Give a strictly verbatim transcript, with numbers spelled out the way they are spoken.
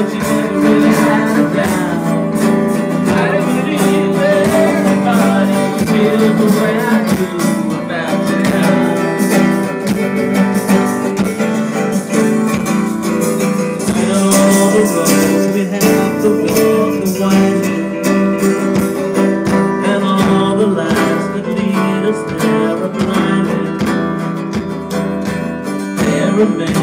but you never really had a doubt. I don't believe everybody feels the way I do about you now. I know all the roads we have to walk, the winding, and all the lights that lead us there are blinding. There remains